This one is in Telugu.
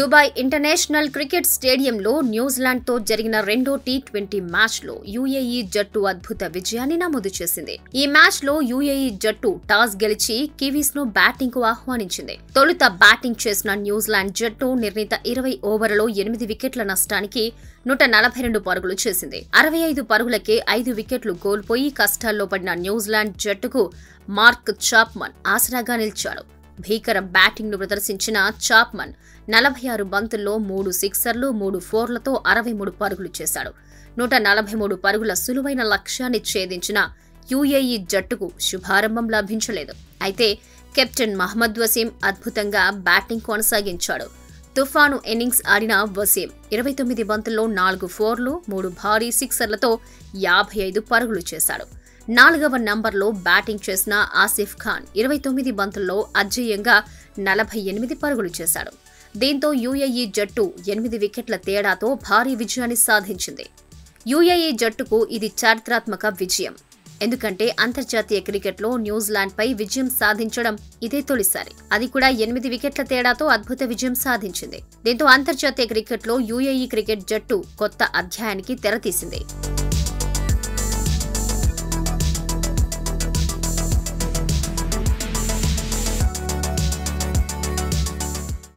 దుబాయ్ ఇంటర్నేషనల్ క్రికెట్ స్టేడియంలో న్యూజిలాండ్తో జరిగిన రెండో T20 మ్యాచ్లో యుఏఈ జట్టు అద్భుత విజయాన్ని నమోదు చేసింది. ఈ మ్యాచ్లో యుఏఈ జట్టు టాస్ గెలిచి కివీస్ను బ్యాటింగ్కు ఆహ్వానించింది. తొలుత బ్యాటింగ్ చేసిన న్యూజిలాండ్ జట్టు నిర్ణీత 20 ఓవర్లలో 8 వికెట్ల నష్టానికి 142 పరుగులు చేసింది. 65 పరుగులకే 5 వికెట్లు కోల్పోయి కష్టాల్లో పడిన న్యూజిలాండ్ జట్టుకు మార్క్ చాప్మన్ ఆసరాగా నిలిచాడు. భీకర బ్యాటింగ్ ను ప్రదర్శించిన చాప్మన్ 46 బంతుల్లో 3 సిక్సర్లు 3 ఫోర్లతో 63 పరుగులు చేశాడు. 143 పరుగుల సులువైన లక్ష్యాన్ని ఛేదించిన యుఏఈ జట్టుకు శుభారంభం లభించలేదు. అయితే కెప్టెన్ మహ్మద్ వసీం అద్భుతంగా బ్యాటింగ్ కొనసాగించాడు. తుఫాను ఇన్నింగ్స్ ఆడిన వసీం 29 బంతుల్లో 4 ఫోర్లు 3 భారీ సిక్సర్లతో 55 పరుగులు చేశాడు. 4వ నంబర్లో బ్యాటింగ్ చేసిన ఆసిఫ్ ఖాన్ 29 బంతుల్లో అజేయంగా 48 పరుగులు చేశాడు. దీంతో యుఏఈ జట్టు 8 వికెట్ల తేడాతో భారీ విజయాన్ని సాధించింది. యుఏఈ జట్టుకు ఇది చారిత్రాత్మక విజయం. ఎందుకంటే అంతర్జాతీయ క్రికెట్లో న్యూజిలాండ్పై విజయం సాధించడం ఇదే తొలిసారి. అది కూడా 8 వికెట్ల తేడాతో అద్భుత విజయం సాధించింది. దీంతో అంతర్జాతీయ క్రికెట్లో యుఏఈ క్రికెట్ జట్టు కొత్త అధ్యాయానికి తెరతీసింది.